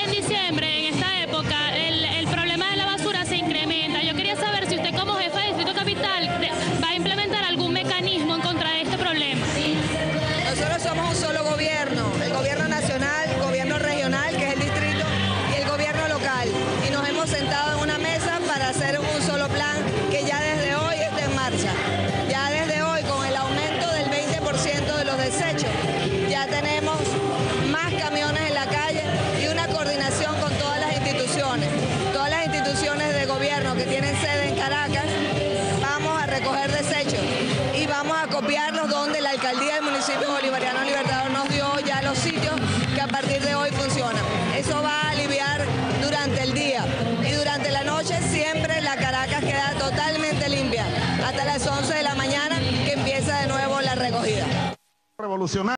en diciembre, en esta época, el problema de la basura se incrementa. Yo quería saber si usted como jefa de Distrito Capital va a implementar algún mecanismo en contra de este problema. Nosotros somos un solo gobierno, el gobierno nacional, el gobierno regional, que es el distrito, y el gobierno local. Y nos hemos sentado en una mesa para hacer un solo plan que ya desde hoy está en marcha. Ya desde hoy, con el aumento del 20% de los desechos, ya tenemos más camiones en la calle y una coordinación con todas las instituciones de gobierno que tienen sede en Caracas. Vamos a recoger desechos y vamos a copiarlos donde la alcaldía del municipio bolivariano Libertador nos dio ya los sitios que a partir de hoy funcionan. Eso va a aliviar durante el día y durante la noche siempre la Caracas queda totalmente limpia hasta las 11 de la mañana que empieza de nuevo la recogida. Revolucionario.